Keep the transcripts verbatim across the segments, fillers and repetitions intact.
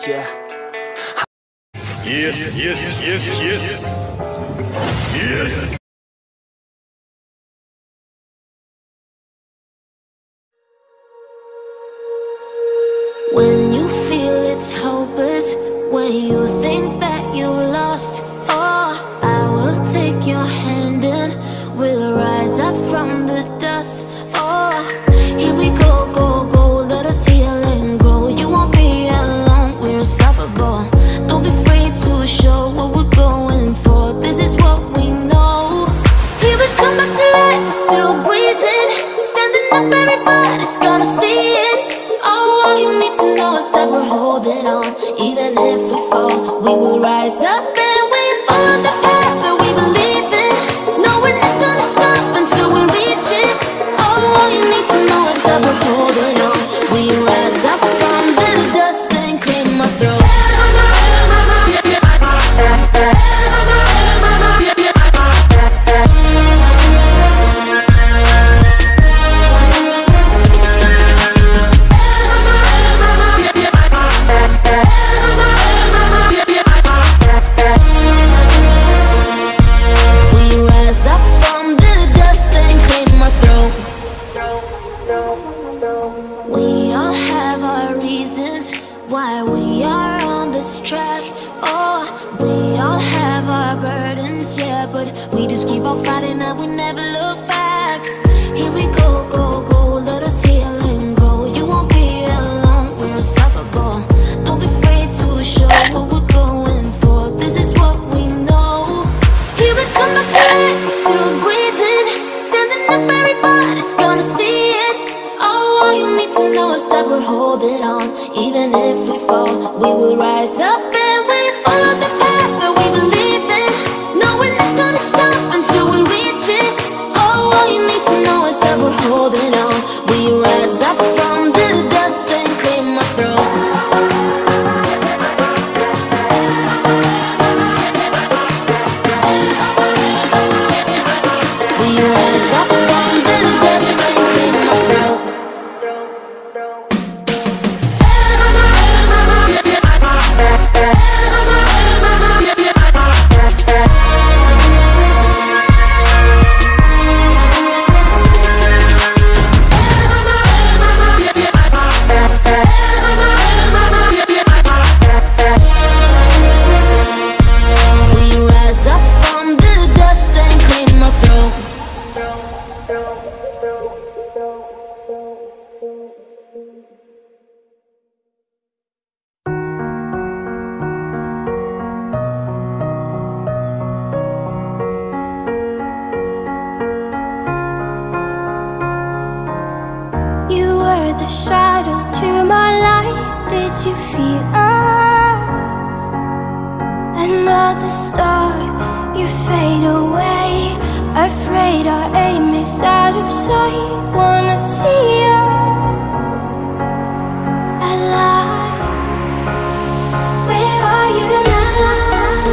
Yeah. Yes, yes, yes, yes. Yes. When you feel it's hopeless, when you think that you lost, oh, I will take your hand and we'll rise up from the dust. Oh, here we go, go, go, let us heal and grow. You won't be alone, we're unstoppable. Don't be afraid to show what we're going for. This is what we know. Here we come back to life, we're still breathing. Standing up, everybody's gonna see it. Oh, all you need to know is that we're holding on. Even if we fall, we will rise up and we follow the path that we believe in. No, we're not gonna stop until we reach it. Oh, all you need to know is that we're holding on. We rise up from the dust and claim our throne. We all have our reasons why we are on this track. Oh, we all have our burdens, yeah, but we just keep on fighting and we never look back. Here we go, go, go, let us heal and grow. You won't be alone, we're unstoppable. Don't be afraid to show what we're going for. This is what we know. Here we come back to life, we're still breathing. Standing up, everybody's gonna see it. Oh, all you need to know is that we're holding on. Even if we fall, we will rise up and we follow the path that we believe in. No, we're not gonna stop until we reach it. Oh, all you need to know is that we're holding on. We rise up from the dust and claim our throne. We rise up from the dust and claim our throne. The shadow to my light, did you feel us? Another star, you fade away. Afraid our aim is out of sight. Wanna see us alive. Where are you now?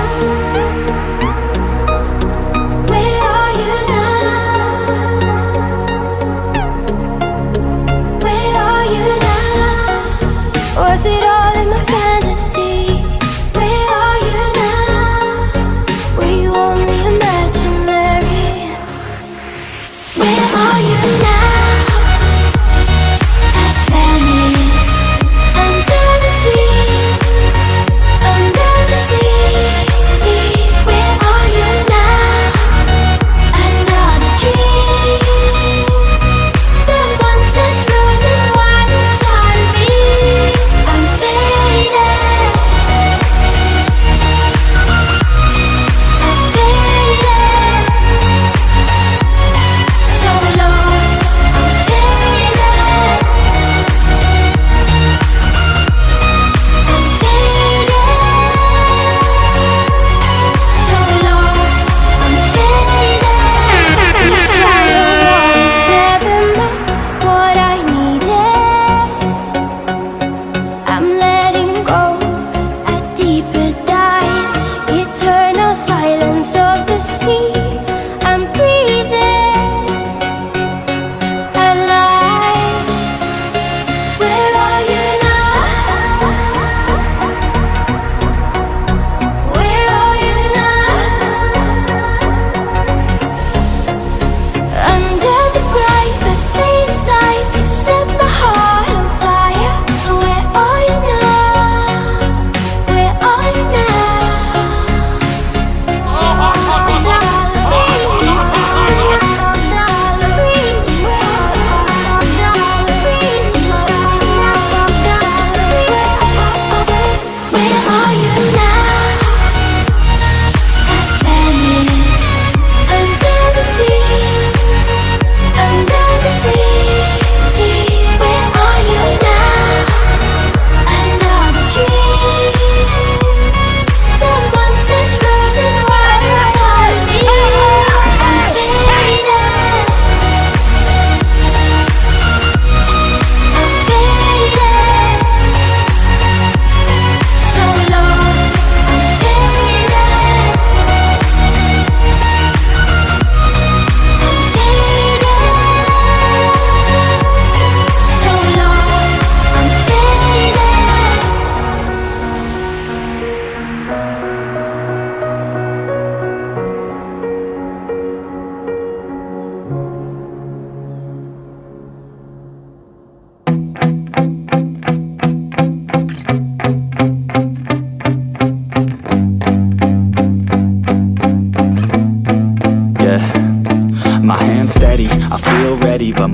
Where are you now? Was it all in my fantasy? Where are you now? Were you only imaginary? Where are you now?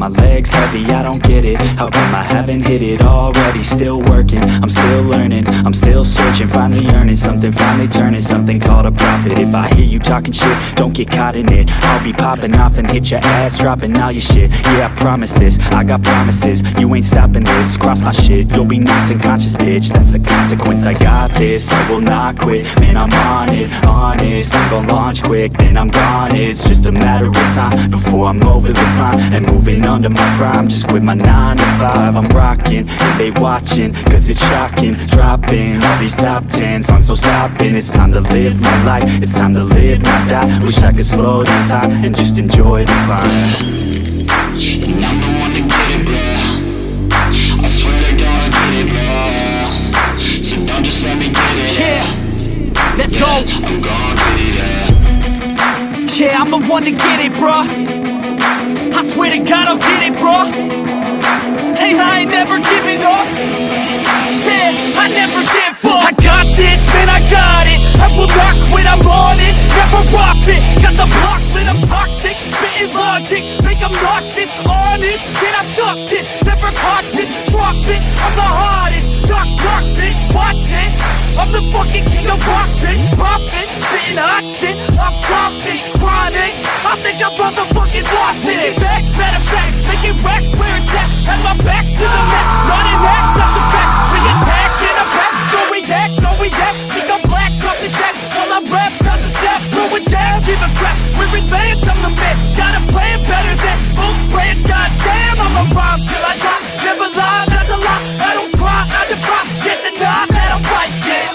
my legs heavy, I don't get it. How come I haven't hit it already? Still working, I'm still learning, I'm still searching, finally earning something, finally turning something called a profit. If I hear you talking shit, don't get caught in it. I'll be popping off and hit your ass, dropping all your shit. Yeah, I promise this, I got promises, you ain't stopping this. Cross my shit, you'll be knocked unconscious, bitch. That's the consequence, I got this, I will not quit. Man, I'm on it, honest, I'm gon' launch quick, then I'm gone. It's just a matter of time before I'm over the climb and moving under my prime. Just quit my nine to five, I'm rocking, and they watching, cause it's shocking. Dropping all these top ten songs, so stopping. It's time to live my life, it's time to live, not die. Wish I could slow down time and just enjoy the climb. And I'm the one to get it, bro. I swear to God I get it, bro. So don't just let me get it. Yeah, let's yeah, go. I'm gon' get it, yeah. Yeah, I'm the one to get it, bro. I swear to God I'll get it, bro. Hey, I ain't never giving up. Yeah, I never give up. I got this, man, I got it. I will not quit, I'm on it. Never rock it. Got the block lit, I'm toxic. Spitting logic, make them nauseous. Honest, can I stop this? Never cautious, drop it. I'm the hardest. Knock, knock, bitch, watch it. I'm the fucking king of rock, bitch. Profit, spitting hot shit. I'm topic, chronic. I think I'm motherfucking lost it. Back, matter of fact, making racks where it's at. Have my back to the mat. Not an act, that's a fact. We attack in a back. Don't react, don't react. Think I'm black, up his back. While I'm rap, not to step. Throwing jabs, give a crap. We're advanced, I'm the man. Got a plan better than most brands. Goddamn, I'm a rhyme till I die. Never lie, that's a lie. I don't try, I defy. Get denied, that I'm right, yeah.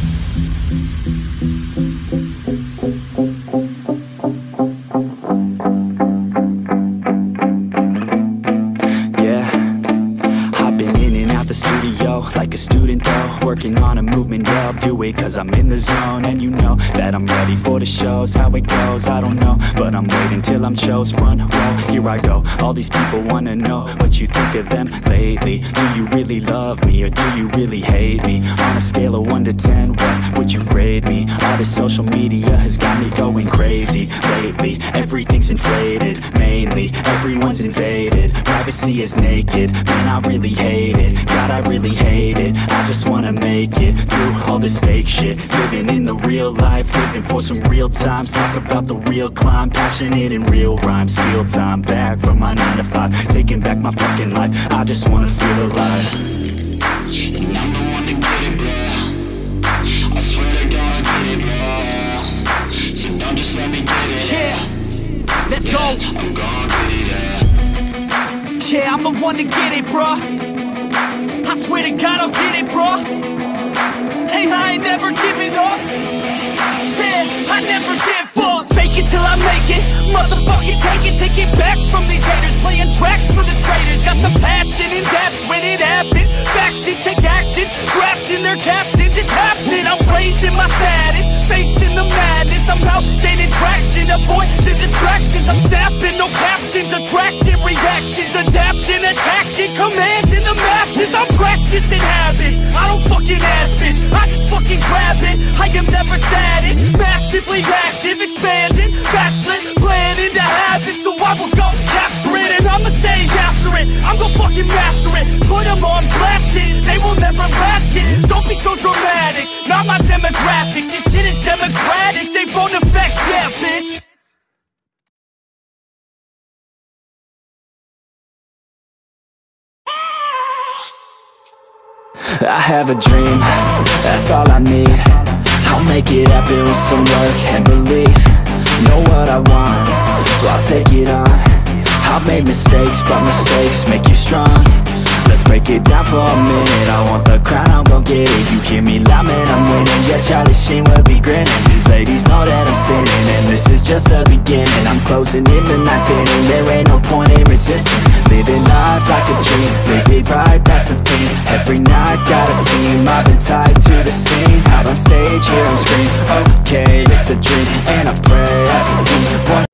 Like a student though, working on a movement, yeah, I'll do it cause I'm in the zone. And you know that I'm ready for the shows. How it goes, I don't know, but I'm waiting till I'm chose. Run, roll, here I go. All these people wanna know what you think of them lately. Do you really love me or do you really hate me? On a scale of one to ten, what would you grade me? All this social media has got me going crazy lately. Everything's inflated, mainly everyone's invaded. Privacy is naked, man, I really hate it. God, I really hate it. I just wanna make it through all this fake shit. Living in the real life, looking for some real times. Talk about the real climb, passionate in real rhymes. Steal time back from my nine to five, taking back my fucking life. I just wanna feel alive. And I'm the one to get it, bro. I swear to God I get it, bro. So don't just let me get it. Yeah, let's yeah, go. I'm gon' get it, yeah. Yeah, I'm the one to get it, bro. I swear to God I'll get it, bro. Hey, I ain't never giving up. Yeah, I never give up. Fake it till I make it. Motherfucking take it, take it back from these haters. Playing tracks for the traitors. Got the passion in depths when it happens. Factions take actions, drafting their captains. It's happening, I'm raising my status. Facing the madness, I'm out gaining traction. Avoid the distractions, I'm snapping, no captions. Attracting reactions, adapting, attacking, commanding the masses. I'm practicing habits, I don't fucking ask bitch, I just fucking grab it. I am never static, massively active, expanding, backslid, planning to have it. So I will go capture it and I'ma stay after it. I'm gonna fucking master it, put them on blast it. They will never last it, don't be so dramatic. Not my demographic, this shit is democratic. They phone effects, yeah bitch. I have a dream, that's all I need. I'll make it happen with some work and belief. Know what I want, so I'll take it on. I've made mistakes, but mistakes make you strong. Let's break it down for a minute. I want the crown, I'm gon' get it. You hear me loud, man, I'm winning. Yeah, Charlie Sheen will be grinning. These ladies know that I'm sinning, and this is just the beginning. I'm closing in the ninth inning. There ain't no point in resisting. Living life like a dream, live it right, that's the thing. Every night, got a team, I've been tied to the scene. Out on stage, here I'm screaming, okay, it's a dream. And I pray as a team, one